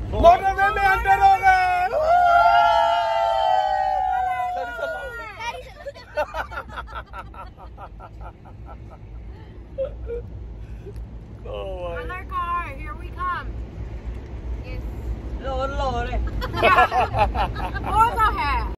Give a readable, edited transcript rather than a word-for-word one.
Motorway में अंदर हो गए। Another car, here we come. Yes. Lồ lồ đây. Yeah. More the hair.